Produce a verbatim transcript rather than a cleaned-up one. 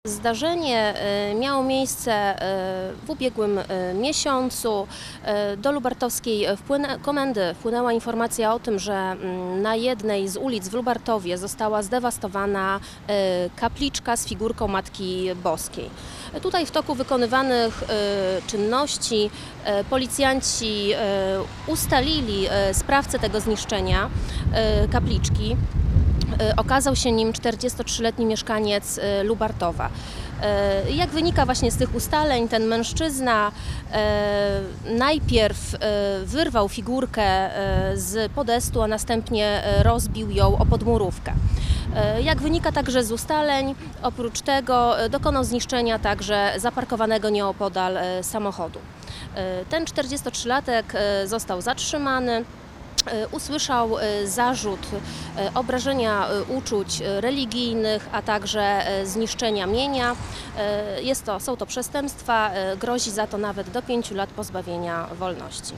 Zdarzenie miało miejsce w ubiegłym miesiącu. Do lubartowskiej komendy wpłynęła informacja o tym, że na jednej z ulic w Lubartowie została zdewastowana kapliczka z figurką Matki Boskiej. Tutaj w toku wykonywanych czynności policjanci ustalili sprawcę tego zniszczenia kapliczki. Okazał się nim czterdziestotrzyletni mieszkaniec Lubartowa. Jak wynika właśnie z tych ustaleń, ten mężczyzna najpierw wyrwał figurkę z podestu, a następnie rozbił ją o podmurówkę. Jak wynika także z ustaleń, oprócz tego dokonał zniszczenia także zaparkowanego nieopodal samochodu. Ten czterdziestotrzylatek został zatrzymany. Usłyszał zarzut obrażenia uczuć religijnych, a także zniszczenia mienia. Jest to, są to przestępstwa, grozi za to nawet do pięciu lat pozbawienia wolności.